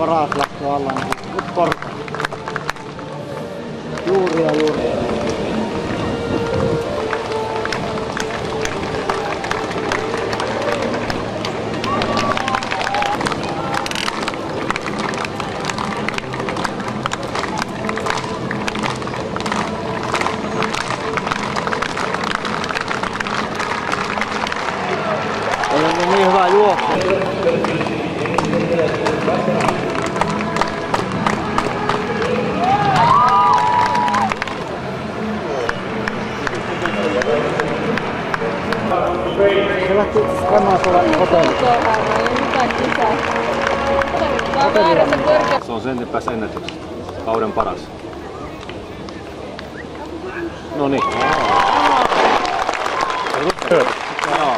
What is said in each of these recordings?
raas lähtee alla, niin nyt porta. Juuri ja juuri. Ei ole niin hyvä juoksu. Se lähti kannaa tuolla hotellissa. Se on sen päässä ennätyksestä. Kauden paras. No niin. Joo.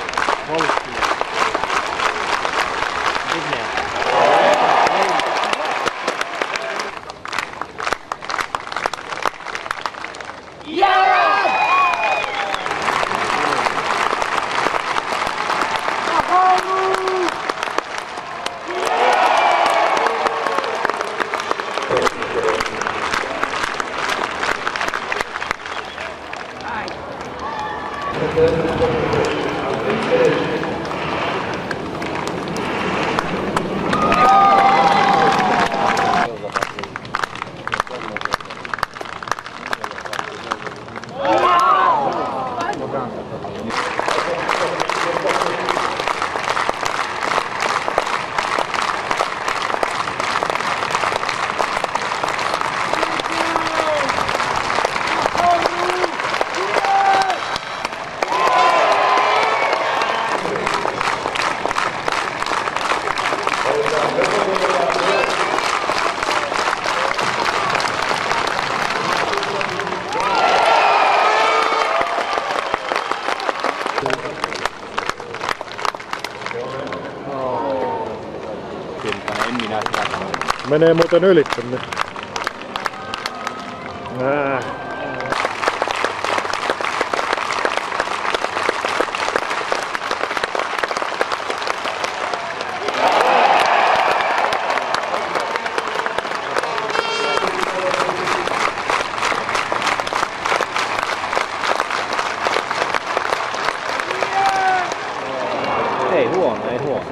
Menee muuten ylitse nyt. Ei huono, ei huono.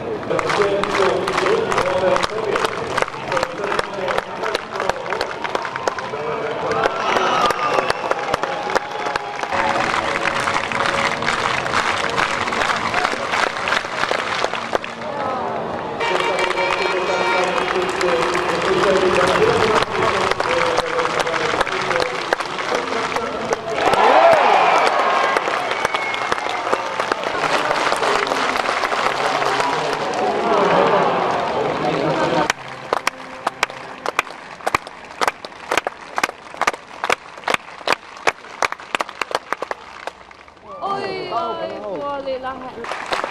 Puoli lähellä.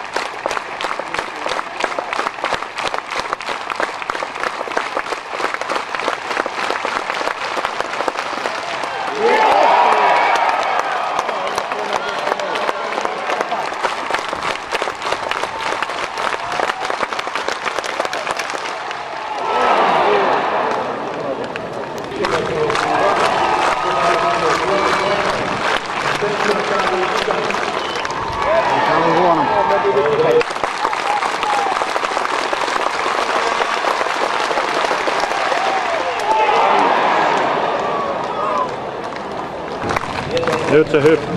Nyt se hyppää.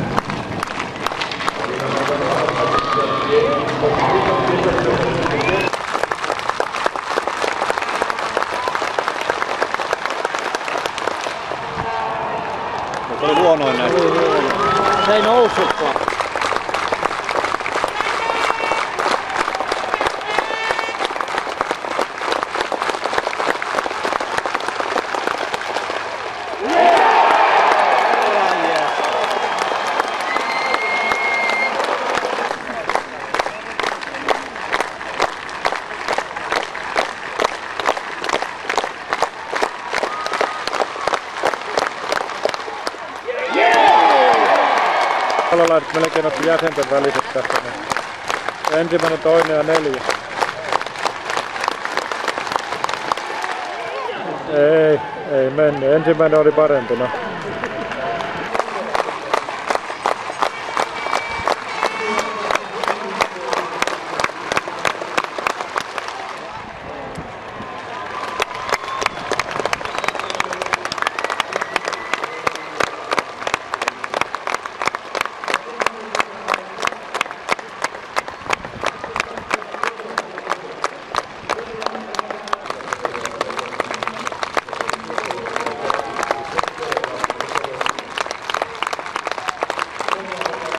Se oli huonoin näin. Se ei noussutkaan. Palolaiset melkein otti jäsenten väliset tässä. Ensimmäinen, toinen ja neljäs. Ei mennyt. Ensimmäinen oli parempi. No.